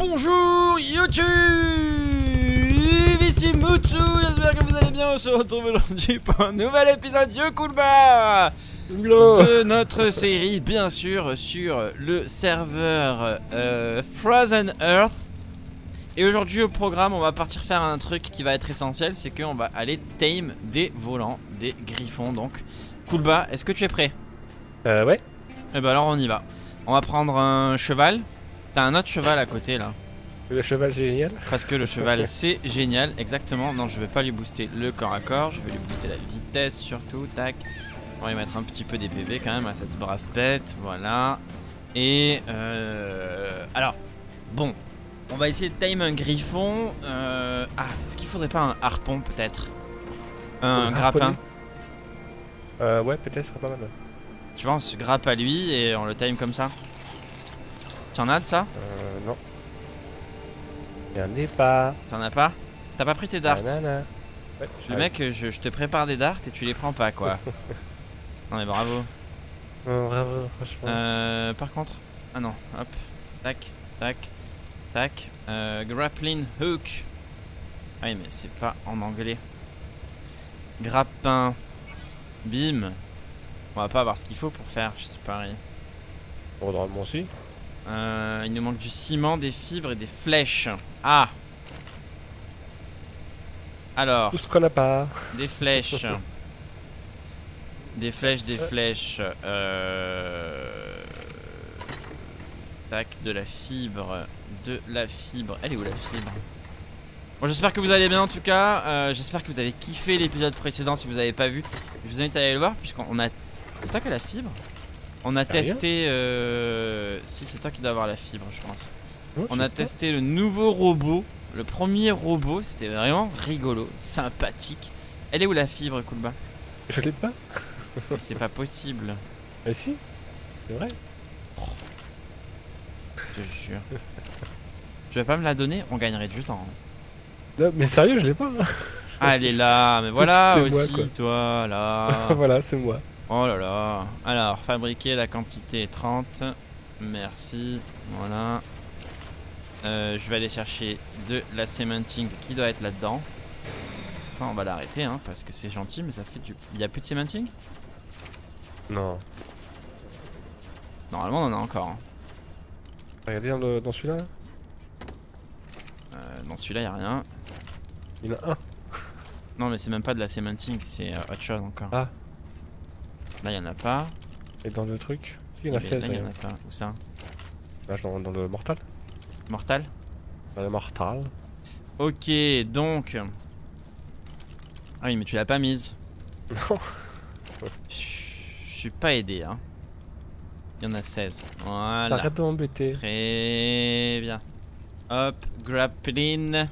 Bonjour YouTube, ici Mutsu, j'espère que vous allez bien. On se retrouve aujourd'hui pour un nouvel épisode de Kulba de notre série, bien sûr, sur le serveur Frozen Earth. Et aujourd'hui au programme, on va partir faire un truc qui va être essentiel, c'est qu'on va aller tame des volants, des griffons. Donc Kulba, est-ce que tu es prêt? Ouais. Et bah alors on y va. On va prendre un cheval. T'as un autre cheval à côté là. Le cheval génial. Parce que le cheval c'est génial, exactement. Non, je vais pas lui booster le corps à corps, je vais lui booster la vitesse surtout. Tac. On va lui mettre un petit peu des PV quand même à cette brave bête. Voilà. Et alors, bon, on va essayer de time un griffon. Ah, est-ce qu'il faudrait pas un harpon peut-être? Un grappin. Ouais, peut-être, ça sera pas mal. Tu vois, on se grappe à lui et on le time comme ça. T'en as de ça? Non. Y'en ai pas. T'en as pas? T'as pas pris tes darts? Ouais, Le mec, je te prépare des darts et tu les prends pas quoi. Non mais bravo. Bravo, franchement. Par contre... Ah non, hop. Tac, tac, tac. Grappling hook. Ah oui mais c'est pas en anglais. Grappin. Bim. On va pas avoir ce qu'il faut pour faire, je sais pas. Normalement aussi. Il nous manque du ciment, des fibres et des flèches. Ah. Alors. Tout ce qu'on n'a pas. Des flèches. Des flèches, des flèches. Tac, de la fibre. De la fibre. Elle est où la fibre? Bon, j'espère que vous allez bien en tout cas. J'espère que vous avez kiffé l'épisode précédent. Si vous n'avez pas vu, je vous invite à aller le voir. Puisqu'on a. C'est toi qui as la fibre? On a testé. Si, c'est toi qui dois avoir la fibre, je pense. Oh, on a testé le nouveau robot. Le premier robot. C'était vraiment rigolo, sympathique. Elle est où la fibre, Kulba? Je l'ai pas. C'est pas possible. Mais si, c'est vrai. Je te jure. Tu vas pas me la donner? On gagnerait du temps. Non, mais sérieux, je l'ai pas. Ah, elle est là, mais voilà aussi, moi, toi, là. Voilà, c'est moi. Oh là là. Alors, fabriquer la quantité 30. Merci. Voilà. Je vais aller chercher de la cementing qui doit être là-dedans. Ça, on va l'arrêter, hein, parce que c'est gentil, mais ça fait du... Il y a plus de cementing? Non. Normalement, on en a encore. Hein. Regardez dans celui-là. Dans celui-là, il n'y a rien. Il y en a un. Non, mais c'est même pas de la cementing, c'est autre chose encore. Ah. Là, il n'y en a pas. Et dans le truc, il y en a 16. Là, il y en a pas. Où ça? Là, dans le mortal. Mortal? Dans le mortal. Ok, donc... Ah oui, mais tu l'as pas mise. Non. Je suis pas aidé, hein. Il y en a 16. Voilà. Arrête de m'embêter. Très bien. Hop, grappling.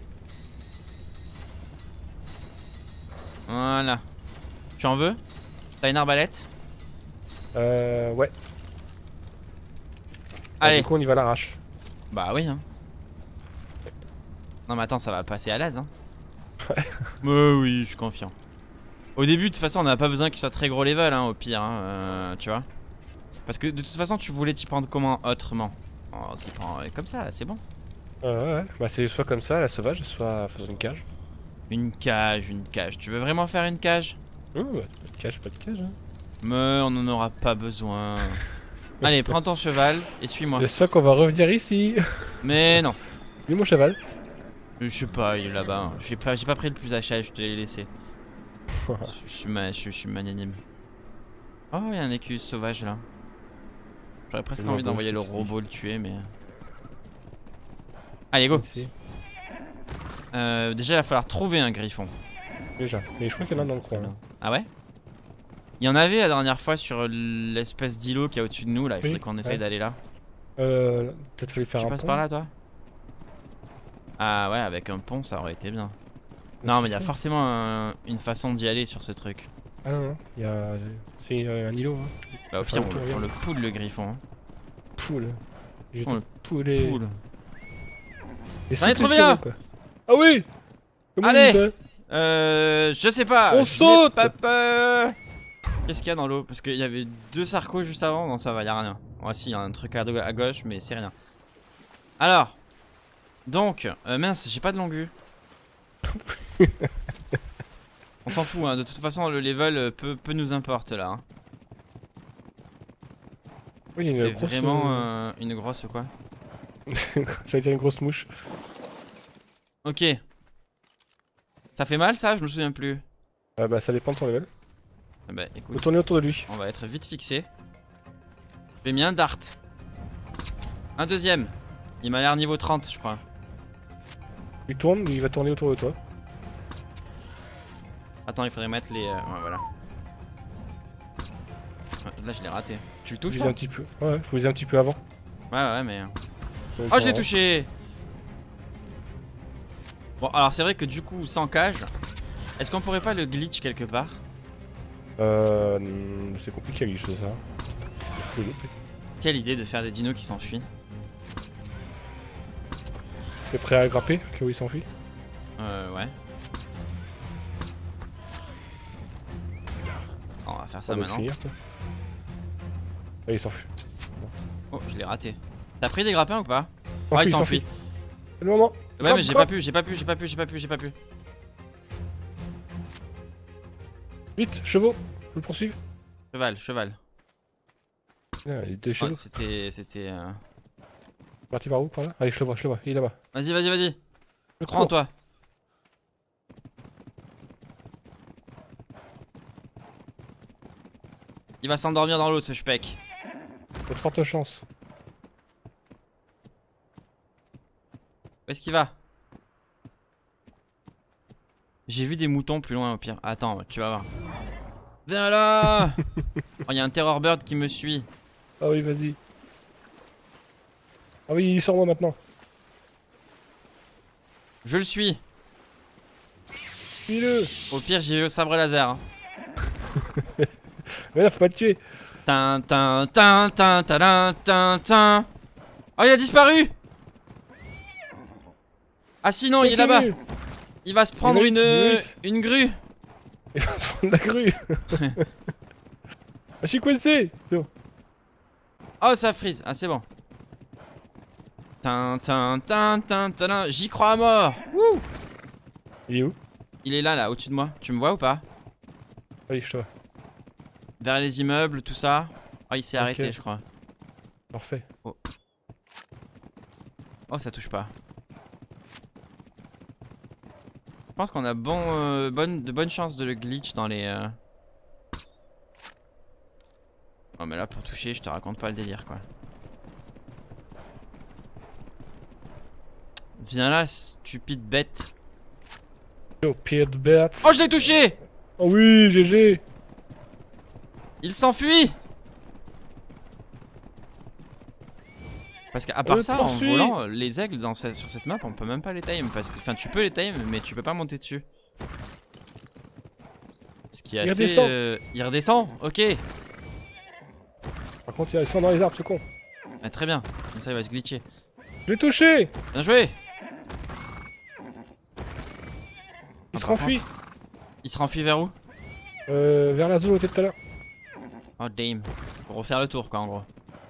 Voilà. Tu en veux? T'as une arbalète? Ouais. Allez. Du coup, on y va à l'arrache. Bah oui, hein. Non mais attends, ça va passer à l'aise, hein. Ouais. Oui, je suis confiant. Au début, de toute façon, on n'a pas besoin qu'il soit très gros level, hein, au pire, hein, tu vois. Parce que de toute façon, tu voulais t'y prendre comment autrement? On s'y prend comme ça, c'est bon. Ouais. Bah, c'est soit comme ça, la sauvage, soit faisant une cage. Une cage, une cage. Tu veux vraiment faire une cage? Bah, pas de cage, hein. Mais on n'en aura pas besoin. Allez, prends ton cheval et suis-moi. Je sens qu'on va revenir ici. Mais non. Lui, mon cheval. Je sais pas, il est là-bas. Hein. J'ai pas pris le plus achat, je te l'ai laissé. Je suis magnanime. Oh, il y a un écus sauvage là. J'aurais presque envie d'envoyer le robot le tuer, mais... Allez, go. Déjà, il va falloir trouver un griffon. Déjà, mais je crois qu'il y en a dans le coin. Ah ouais? Il y en avait la dernière fois sur l'espèce d'îlot qui est au-dessus de nous là, il faudrait qu'on essaye d'aller là. Peut-être faut lui faire un pont. Tu passes par là toi? Ah ouais, avec un pont ça aurait été bien. Non mais il y a forcément une façon d'y aller sur ce truc. Ah non, c'est un îlot. Hein. Bah au pire on le poule le griffon. Hein. Poule. On le poule. J'en ai trouvé un! Ah oui! Allez! Je sais pas. On saute! Pas peur. Qu'est-ce qu'il y a dans l'eau? Parce qu'il y avait deux sarcos juste avant. Non, ça va, y a rien. Ah si, y a un truc à gauche, mais c'est rien. Alors, Donc, mince, j'ai pas de longue. On s'en fout, hein. De toute façon, le level peu nous importe là. Hein. Oui, c'est vraiment une grosse quoi. J'allais dire une grosse mouche. Ok. Ça fait mal ça? Je me souviens plus. Bah ça dépend de ton level. Ah bah écoute. Faut tourner autour de lui. On va être vite fixé. J'ai mis un dart. Un deuxième. Il m'a l'air niveau 30 je crois. Il tourne, il va tourner autour de toi. Attends, il faudrait mettre les... ouais, voilà. Là je l'ai raté. Tu le touches Viser toi? un petit peu. Ouais, faut viser un petit peu avant. Ouais mais... Oh je l'ai touché. Bon alors c'est vrai que du coup sans cage, est-ce qu'on pourrait pas le glitch quelque part? C'est compliqué à glitch ça. Quelle idée de faire des dinos qui s'enfuient. T'es prêt à grimper, que où il s'enfuit? Ouais. On va faire ça maintenant. Finir, ah, il s'enfuit. Oh, je l'ai raté. T'as pris des grappins ou pas? Oh, il s'enfuit. C'est le moment. Ouais, mais j'ai pas pu. Vite, chevaux, je le poursuis. Cheval. Ah, il était chevaux. C'était. Parti par où? Par là? Allez, je le vois, il est là-bas. Vas-y. Je crois en toi. Il va s'endormir dans l'eau ce speck. De fortes chances. Où est-ce qu'il va? J'ai vu des moutons plus loin au pire. Attends, tu vas voir. Viens là. Oh, y a un terror bird qui me suit. Ah oui, vas-y. Ah oui, il est sur moi maintenant. Je le suis. Suis-le. Au pire, j'ai eu au sabre laser. Hein. Mais là, faut pas le tuer. Tin. Oh, il a disparu. Ah sinon, il est là-bas. Il va se prendre une grue. Il va se prendre la grue. Je suis coincé. Oh, ça freeze. Ah, c'est bon. J'y crois à mort. Wouh. Il est où? Il est là, au-dessus de moi. Tu me vois ou pas? Oui, je te vois. Vers les immeubles, tout ça. Oh, il s'est arrêté, je crois. Parfait. Oh, ça touche pas. Je pense qu'on a de bonnes chances de le glitch dans les... Oh mais là pour toucher je te raconte pas le délire quoi. Viens là stupide bête. Stupide bête. Oh je l'ai touché. Oh oui GG. Il s'enfuit. Parce qu'à part ça en volant les aigles sur cette map on peut même pas les time. Parce que enfin tu peux les time mais tu peux pas monter dessus. Ce qui est assez... il redescend. Ok. Par contre il descend dans les arbres ce con. Ah, très bien. Comme ça il va se glitcher. Je l'ai touché. Bien joué. Il se renfuit. Il se renfuit vers où? Vers la zone où t'étais tout à l'heure. Oh damn. Pour refaire le tour quoi en gros.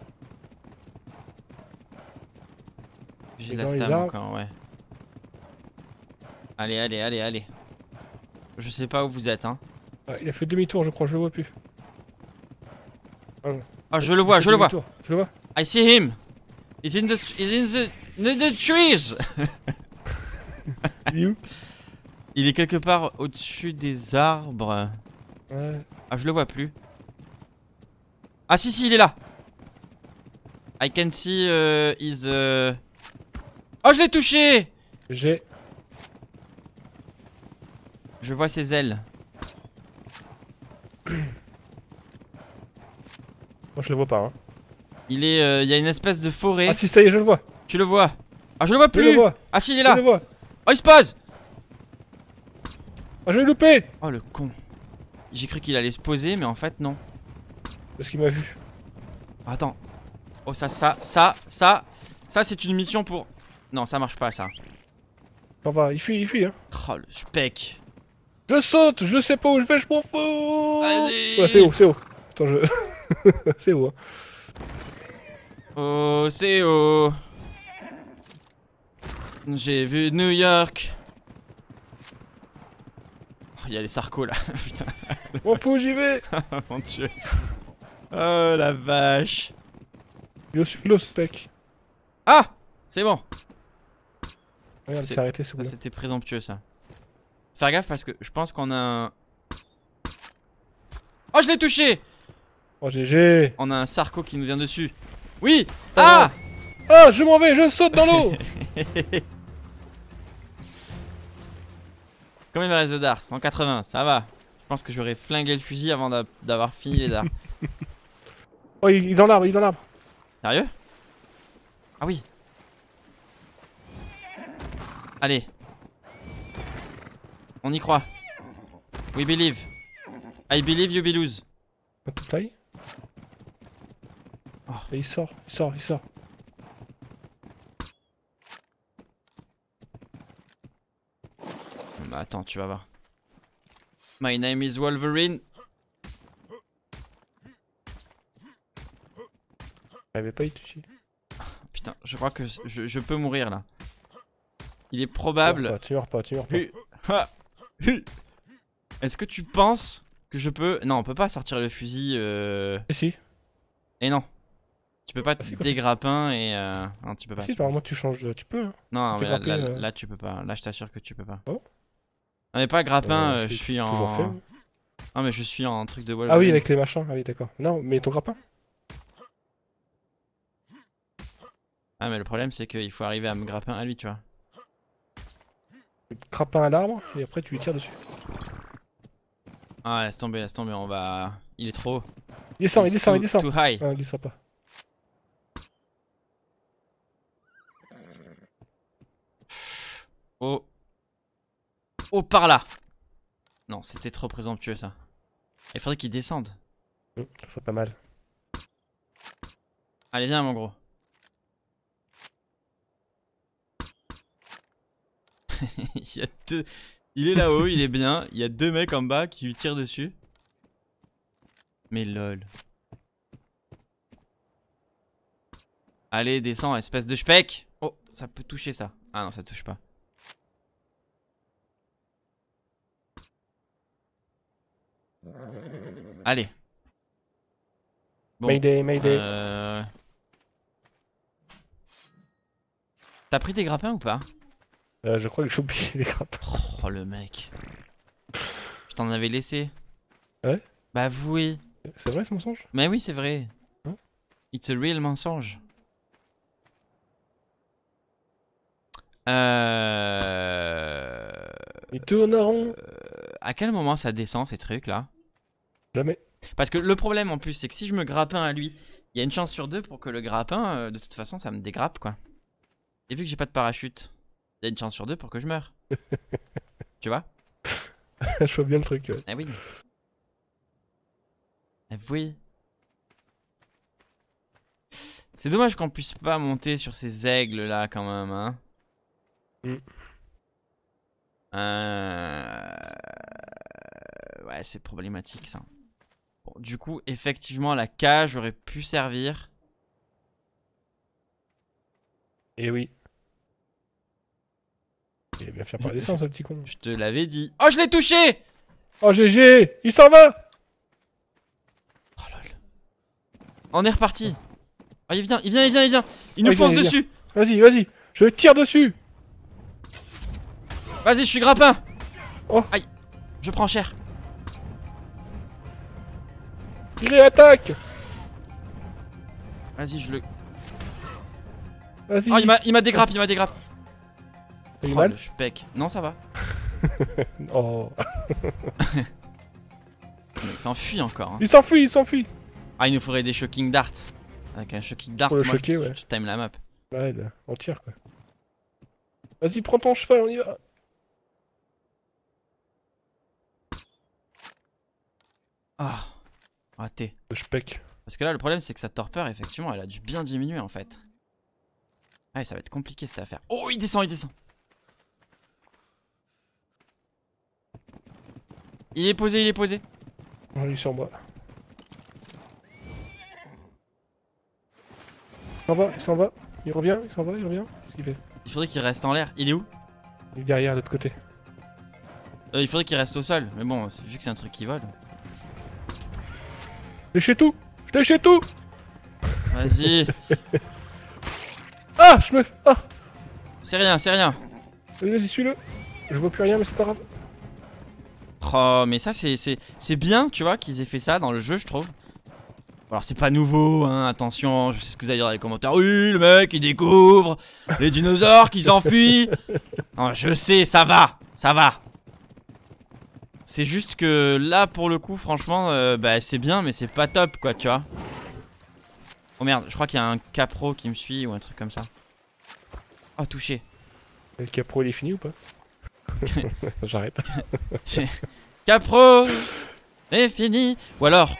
J'ai de la stam encore ouais. Allez. Je sais pas où vous êtes hein. Ah, il a fait demi-tour je crois, je le vois plus. Ah je le vois. Je le vois. I see him. He's in the trees. Il est où? Il est quelque part au-dessus des arbres. Ouais. Ah je le vois plus. Ah si il est là. I can see his... Oh je l'ai touché. Je vois ses ailes. Moi je le vois pas hein. Il est... y a une espèce de forêt. Ah si ça y est je le vois. Tu le vois? Ah je le vois plus. Je le vois. Ah si il est là. Je le vois. Oh il se pose. Ah je l'ai loupé. Oh le con. J'ai cru qu'il allait se poser mais en fait non. Parce qu'il m'a vu. Attends. Oh ça c'est une mission pour... Non ça marche pas ça. Ça va, il fuit hein. Oh le spec. Je saute, je sais pas où je vais, je m'en fous. Vas-y. Ouais, c'est haut. Attends je... c'est haut hein. Oh c'est haut. J'ai vu New York. Oh, il y a les sarcos là, putain. Mon fou, j'y vais. Mon dieu. Oh la vache. Yo spec. Ah, c'est bon. Regarde, c'est arrêté sous ça c'était présomptueux ça. Faire gaffe parce que je pense qu'on a un... Oh, je l'ai touché. Oh GG. On a un sarco qui nous vient dessus. Oui. Ah. Ah, je m'en vais, je saute dans l'eau. Combien il me reste de dards? 180, ça va. Je pense que j'aurais flingué le fusil avant d'avoir fini les dards. Oh, il est dans l'arbre, il est dans l'arbre. Sérieux? Ah oui. Allez. On y croit. We believe. I believe you be lose. Un tout taille. Oh. Et il sort, il sort, il sort. Bah attends, tu vas voir. My name is Wolverine. J'avais pas y toucher. Putain, je crois que je peux mourir là. Il est probable. Tu meurs pas, tu meurs pas. Est-ce que tu penses que je peux... Non, on peut pas sortir le fusil. Si. Et non. Tu peux pas des grappins et... Non, tu peux pas. Si, normalement tu changes de... Tu peux. Hein. Non, mais là, tu peux pas. Là, je t'assure que tu peux pas. Oh. Non, mais pas grappin, je suis en... Fait, hein. Non, mais je suis en truc de Wolverine. Ah oui, avec les machins. Ah oui, d'accord. Non, mais ton grappin. Ah, mais le problème, c'est qu'il faut arriver à me grappin à lui, tu vois. Grappin à l'arbre, et après tu lui tires dessus. Ah, laisse tomber, on va... Il est trop haut. Il descend, il descend, il descend. Too high. Ah, il descend pas. Oh. Oh, par là. Non, c'était trop présomptueux, ça. Il faudrait qu'il descende. Ça serait pas mal. Allez, viens, mon gros. Il y a deux... Il est là-haut, il est bien. Il y a deux mecs en bas qui lui tirent dessus. Mais lol. Allez, descends, espèce de speck. Oh, ça peut toucher ça. Ah non, ça touche pas. Allez. Bon, Mayday, Mayday. T'as pris des grappins ou pas? Je crois que j'ai oublié les grappins. Oh le mec. Je t'en avais laissé. Ouais? Bah oui. C'est vrai ce mensonge? Mais oui, c'est vrai. Hein? It's a real mensonge. Il tourne en rond. À quel moment ça descend ces trucs là? Jamais. Parce que le problème en plus c'est que si je me grappin à lui, il y a une chance sur deux pour que le grappin, de toute façon ça me dégrappe quoi. Et vu que j'ai pas de parachute, il y a une chance sur deux pour que je meure. Tu vois? Je vois bien le truc. Eh oui. Eh oui. C'est dommage qu'on puisse pas monter sur ces aigles là quand même hein. Ouais, c'est problématique ça. Bon, du coup, effectivement, la cage aurait pu servir. Et oui. Il est bien fait par les sens, ce petit con. Je te l'avais dit. Oh, je l'ai touché! Oh, GG! Il s'en va! Oh lol. On est reparti. Oh, il vient. Il nous fonce dessus. Vas-y, vas-y. Je tire dessus. Vas-y, je suis grappin. Oh. Aïe. Je prends cher. Il est attaque. Vas-y, je le... Vas-y. Oh, il m'a dégrappe, Il est oh, mal le speck. Non, ça va. Oh. Mais il s'enfuit encore. Hein. Il s'enfuit, il s'enfuit. Ah, il nous faudrait des shocking darts. Avec un shocking dart, pour le moi, choquer, ouais. je time la map. Ouais, là, on tire quoi. Vas-y, prends ton cheval, on y va. Ah, raté. Le speck. Parce que là, le problème, c'est que sa torpeur, effectivement, elle a dû bien diminuer en fait. Ah, ça va être compliqué cette affaire. Oh, il descend, il descend. Il est posé, il est posé. On est sur moi. Il s'en va, il s'en va. Il revient, il s'en va, il revient. Qu'est-ce qu'il fait? Il faudrait qu'il reste en l'air. Il est où? Il est derrière, de l'autre côté. Il faudrait qu'il reste au sol. Mais bon, vu que c'est un truc qui vole. Lâchez tout! Je lâche tout! Vas-y. Ah! Je me... Ah! C'est rien, c'est rien. Vas-y, suis-le. Je vois plus rien, mais c'est pas grave. Oh, mais ça, c'est bien, tu vois, qu'ils aient fait ça dans le jeu, je trouve. Alors, c'est pas nouveau, hein, attention, je sais ce que vous allez dire dans les commentaires. Oui, le mec, il découvre les dinosaures qui s'enfuient. Non, je sais, ça va, ça va. C'est juste que là, pour le coup, franchement, bah, c'est bien, mais c'est pas top, quoi, tu vois. Oh merde, je crois qu'il y a un capro qui me suit ou un truc comme ça. Oh, touché. Le capro, il est fini ou pas? J'arrête. Capro est fini. Ou alors.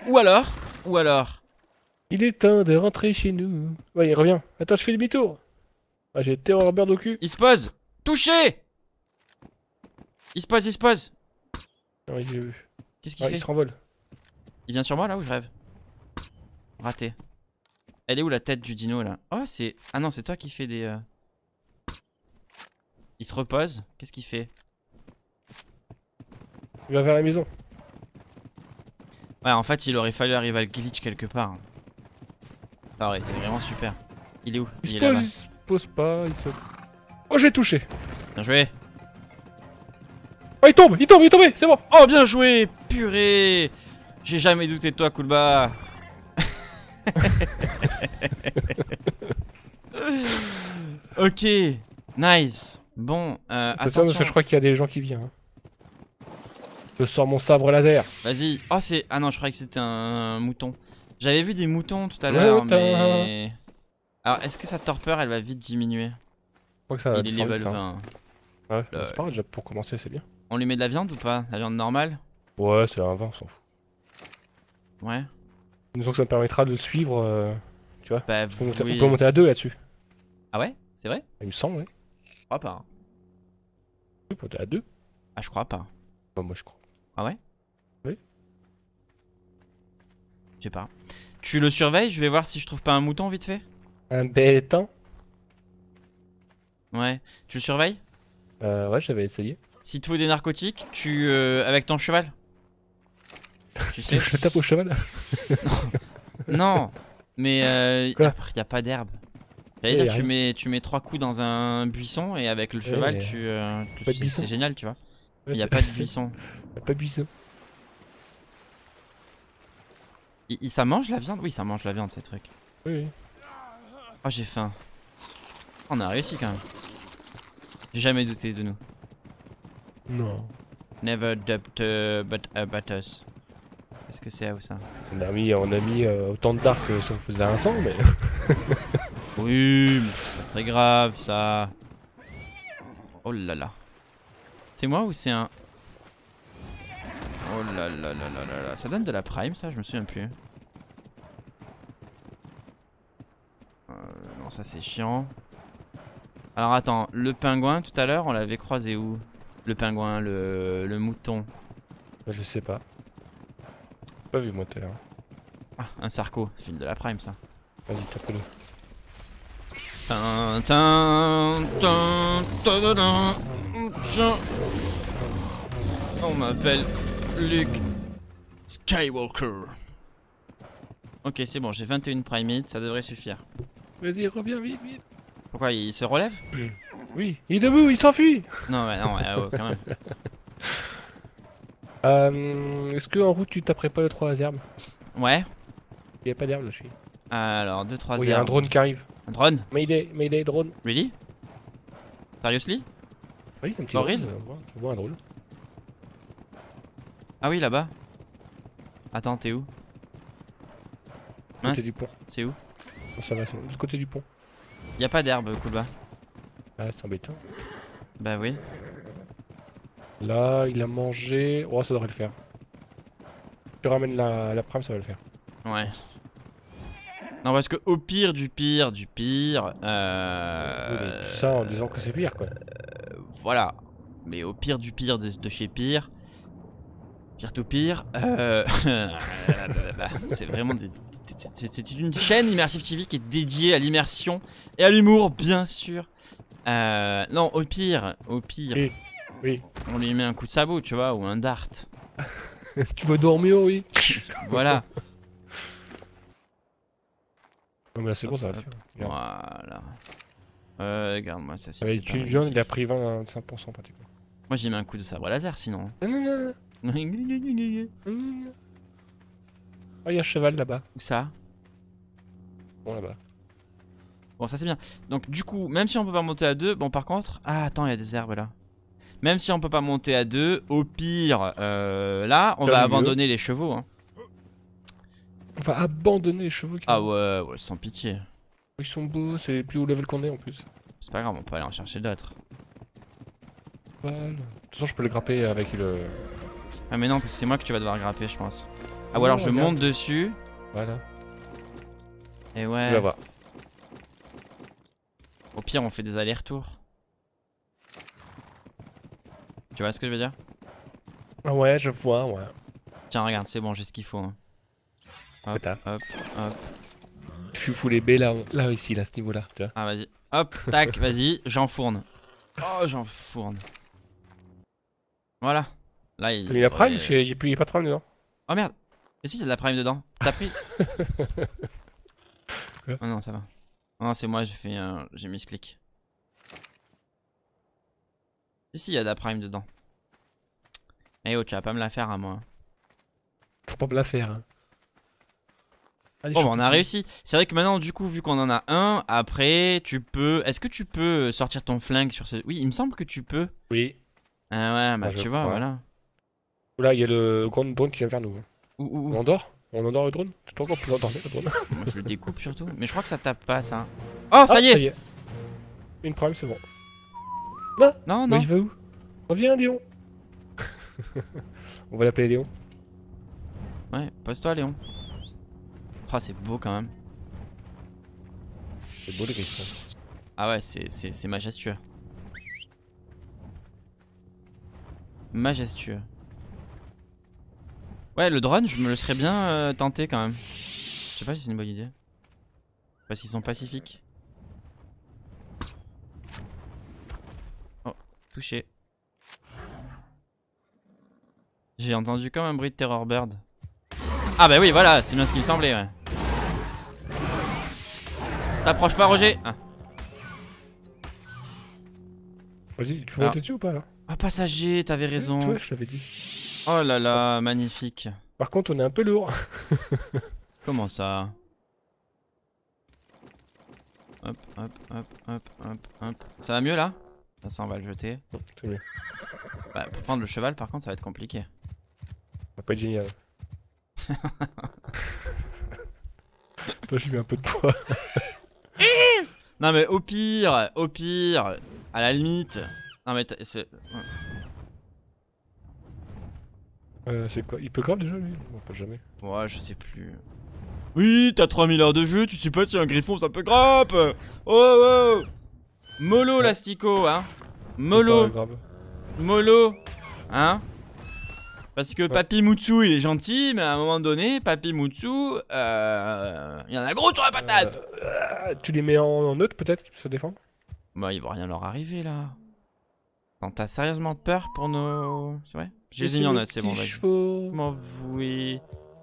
Il est temps de rentrer chez nous. Ouais, il revient. Attends, je fais demi-tour. Ah, j'ai terreur beurre au cul. Il se pose. Touché. Il se pose. Non, Qu'est-ce qu'il fait? Il se renvole. Il vient sur moi là ou je rêve? Raté. Elle est où la tête du dino là? Oh, c'est... Ah non, c'est toi qui fais des... Il se repose. Qu'est-ce qu'il fait? Il va vers la maison. Ouais, en fait, il aurait fallu arriver à le glitch quelque part. Ça aurait été vraiment super. Il est où? Il est là-bas. se pose pas, il se... Oh, j'ai touché. Bien joué. Oh, il tombe, c'est bon. Oh, bien joué. Purée. J'ai jamais douté de toi, Kulba. Ok. Nice. Bon, attention. Je crois qu'il y a des gens qui viennent. Hein. Je sors mon sabre laser. Vas-y. Oh, c'est... Ah non, je croyais que c'était un mouton. J'avais vu des moutons tout à l'heure, mais... Alors, est-ce que sa torpeur, elle va vite diminuer? Je crois que ça va. Il est level 20. Ouais, c'est pas grave, déjà pour commencer, c'est bien. On lui met de la viande ou pas? La viande normale? Ouais, c'est un 20, on s'en fout. Ouais. Disons que ça me permettra de suivre, tu vois. Bah, On peut monter à 2 là-dessus. Ah ouais? C'est vrai? Il me semble, ouais. Je crois pas. On peut monter à 2. Ah, je crois pas. Bah, moi je crois. Ah ouais? Oui. Je sais pas. Tu le surveilles? Je vais voir si je trouve pas un mouton vite fait. Un béton? Ouais. Tu le surveilles? Ouais, j'avais essayé. S'il te faut des narcotiques, tu... avec ton cheval? Tu sais? Je tape au cheval. Non. Mais y a pas d'herbe. J'allais dire, tu mets 3 coups dans un buisson et avec le cheval, c'est génial, tu vois. Il n'y a pas de buisson. Il a pas de buisson. Ça mange la viande? Oui, ça mange la viande, ces trucs. Oui. Oh, j'ai faim. On a réussi quand même. J'ai jamais douté de nous. Non. Never doubt but us. Qu'est-ce que c'est ou ça? On a mis autant de dark que ça faisait un sang, mais... Oui, mais c'est pas très grave ça. Oh là là. C'est moi ou c'est un... Oh là là là là là là. Ça donne de la prime ça? Je me souviens plus. Non, ça c'est chiant. Alors attends, le pingouin tout à l'heure on l'avait croisé où? Le pingouin, le mouton. Je sais pas. J'ai pas vu moi tout à l'heure. Ah, un sarco, ça fait de la prime ça. Vas-y, tape-le. On m'appelle Luke Skywalker. Ok, c'est bon, j'ai 21 primates, ça devrait suffire. Vas-y, reviens vite, vite. Pourquoi, il se relève? Oui, il est debout, il s'enfuit. Non, ouais, non, ouais, quand même. Est-ce qu'en route tu taperais pas le 3 herbes? Ouais. Il y a pas d'herbe là, je suis. Alors, 2-3 herbes. Il y a un drone qui arrive. Un drone? Mayday drone. Really? Seriously? Oui, un petit drone. Je vois un drone. Ah oui, là-bas. Attends, t'es où? Côté du pont. C'est où? Ça va, c'est de l'autre côté du pont. Y'a pas d'herbe, Kulba. Ah, c'est embêtant. Bah oui. Là, il a mangé. Oh, ça devrait le faire. Tu ramènes la prime, ça va le faire. Ouais. Non, parce que au pire du pire. Oui, ça en disant que c'est pire, quoi. Voilà. Mais au pire du pire de chez pire. Pire tout pire. C'est vraiment c'est une chaîne Immersive TV qui est dédiée à l'immersion et à l'humour, bien sûr. Non, au pire, Oui. Oui. on lui met un coup de sabot, tu vois, ou un dart. Tu veux dormir, oui. Voilà. Non, mais là, c'est bon, ça va le faire. Regarde. Voilà. Regarde-moi ça. Si Avec une viande, il a pris 25% pratiquement. Moi, j'ai mis un coup de sabre laser sinon. Non, non, non. Oh, il y a un cheval là-bas. Où ça? Bon, là-bas. Bon, ça c'est bien. Donc, du coup, même si on peut pas monter à deux, bon, par contre. Ah, attends, il y a des herbes là. Même si on peut pas monter à deux, au pire, là, on va abandonner les chevaux. Hein. On va abandonner les chevaux. Ah ouais, ouais, sans pitié. Ils sont beaux, c'est les plus haut level qu'on est en plus. C'est pas grave, on peut aller en chercher d'autres. Voilà. De toute façon, je peux le grapper avec le. Ah, mais non, c'est moi que tu vas devoir grapper, je pense. Ah, ou alors je monte dessus. Voilà. Et ouais. Tu vas voir. Au pire, on fait des allers-retours. Tu vois ce que je veux dire? Ah ouais, je vois, ouais. Tiens, regarde, c'est bon, j'ai ce qu'il faut. Hein. Hop, hop, hop. Je suis full B là, là ici, là, ce niveau-là. Ah, vas-y. Hop, tac, vas-y, j'enfourne. Oh, j'enfourne. Voilà. Là, il y a prime, il n'y a pas de prime dedans. Oh merde. Mais si, il y a de la prime dedans. T'as pris? Oh non, ça va. Non, c'est moi, j'ai mis ce clic. Si, il y a de la prime dedans. Eh oh, tu vas pas me la faire à moi. Faut pas me la faire. Hein. Allez, bon, bah, on a réussi. C'est vrai que maintenant, du coup, vu qu'on en a un, après, tu peux. Est-ce que tu peux sortir ton flingue sur ce. Oui, il me semble que tu peux. Oui. Ah ouais, bah tu vois, voilà. Là, il y a le grand drone qui vient vers nous. Où On endort? On endort le drone? Tu t'entends pour endormir le drone? Moi, je le découpe surtout. Mais je crois que ça tape pas, ça. Oh, ça y est. Une prime, c'est bon. Non, non, non. Mais je vais où? Reviens, Léon. On va l'appeler Léon. Ouais, pose-toi, Léon. Oh, c'est beau quand même. C'est beau les griffons. Ah ouais, c'est majestueux. Majestueux. Ouais, le drone, je me le serais bien tenté quand même. Je sais pas si c'est une bonne idée. Parce qu'ils sont pacifiques. Oh, touché. J'ai entendu comme un bruit de Terror Bird. Ah bah oui, voilà, c'est bien ce qui me semblait, ouais. T'approches pas, Roger. Ah. Vas-y, tu veux monter dessus ou pas là? Ah, passager, t'avais raison. Ouais, je t'avais dit. Oh là là, magnifique. Par contre, on est un peu lourd. Comment ça? Hop, hop, hop, hop, hop, hop. Ça va mieux là? Ça, on va le jeter. C'est mieux. Bah, pour prendre le cheval, par contre, ça va être compliqué. Ça va pas être génial. Toi, j'ai mis un peu de poids. Non, mais au pire, à la limite. Non, mais c'est. C'est quoi? Il peut grave déjà lui? Non, pas jamais. Ouais, je sais plus. Oui, t'as 3000 heures de jeu, tu sais pas si un griffon ça peut grimpe. Oh, oh. Mollo, l'astico, hein. Mollo. Mollo. Hein. Parce que Papy Mutsu il est gentil, mais à un moment donné, Papy Mutsu, il y en a gros sur la patate. Tu les mets en neutre peut-être, pour se défendre? Bah, il va rien leur arriver là. Attends, t'as sérieusement peur pour nos. C'est vrai? Je les ai mis en neutre, c'est bon, vas-y. M'envouer.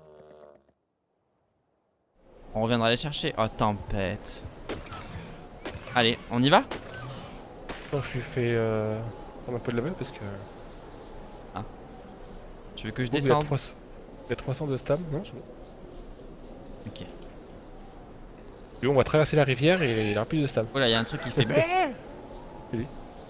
On reviendra les chercher. Oh, tempête. Allez, on y va? Je lui fais prendre un peu de level parce que. Ah. Tu veux que je descende? Il y a 300 de stam, non? Ok. Lui, on va traverser la rivière et il aura plus de stam. Oh là, il y a un truc qui fait. Oui.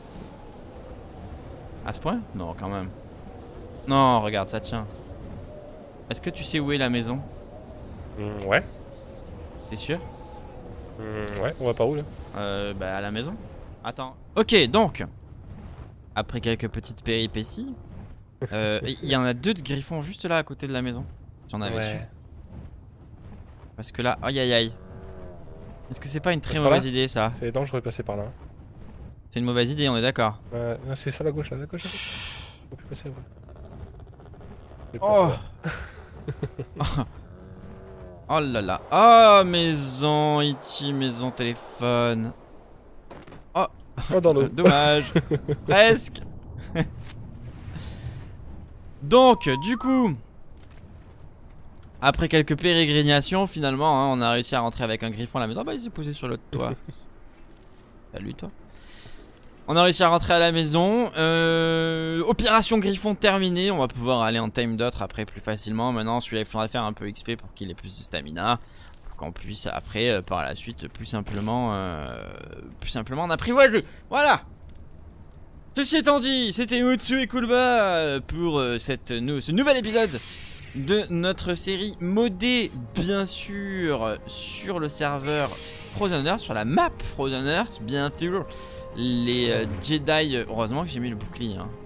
À ce point? Non, quand même. Non, regarde, ça tient. Est-ce que tu sais où est la maison? Ouais. T'es sûr? Ouais, on va par où là? Bah à la maison. Attends. Ok, donc. Après quelques petites péripéties. Il y en a 2 de griffons juste là à côté de la maison. J'en avais su. Parce que là, aïe aïe aïe. Est-ce que c'est pas une très mauvaise idée ça? C'est dangereux de passer par là. C'est une mauvaise idée, on est d'accord. Non, c'est sur la gauche là, la gauche. Faut plus passer, ouais. Oh. Oh là là. Oh, maison, Iti, maison, téléphone. Oh. Oh, dans l'eau. Dommage. Presque. Donc, du coup, après quelques pérégrinations, finalement, hein, on a réussi à rentrer avec un griffon à la maison. Ah bah, il s'est posé sur le toit. Salut, toi. On a réussi à rentrer à la maison. Opération griffon terminée. On va pouvoir aller en time d'autres après plus facilement. Maintenant, celui-là, il faudra faire un peu XP pour qu'il ait plus de stamina. Pour qu'on puisse après, par la suite, plus simplement en apprivoiser. Voilà. Ceci étant dit, c'était Mutsu et Kulba pour ce nouvel épisode de notre série modée, bien sûr, sur le serveur Frozen Earth, sur la map Frozen Earth, bien sûr. Les Jedi, heureusement que j'ai mis le bouclier. Hein.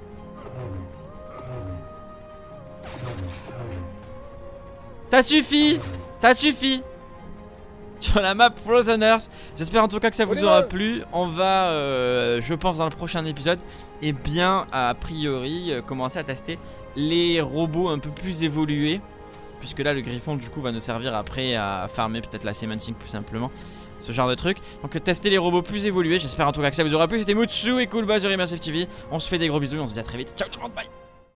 Ça suffit, ça suffit. Sur la map Frozen Earth. J'espère en tout cas que ça vous aura plu. On va, je pense dans le prochain épisode, et bien a priori commencer à tester les robots un peu plus évolués. Puisque là le griffon du coup va nous servir après à farmer peut-être la cementing plus simplement. Ce genre de truc. Donc tester les robots plus évolués. J'espère en tout cas que ça vous aura plu. C'était Mutsu et Kulba sur Immersive TV. On se fait des gros bisous et on se dit à très vite. Ciao tout le monde, bye.